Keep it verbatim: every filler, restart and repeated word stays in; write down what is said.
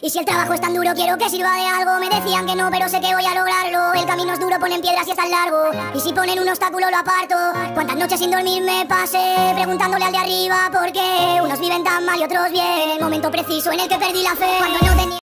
Y si el trabajo es tan duro, quiero que sirva de algo. Me decían que no, pero sé que voy a lograrlo. El camino es duro, ponen piedras y es tan largo. Y si ponen un obstáculo, lo aparto. Cuántas noches sin dormir me pasé preguntándole al de arriba por qué unos viven tan mal y otros bien. El momento preciso en el que perdí la fe, cuando no tenía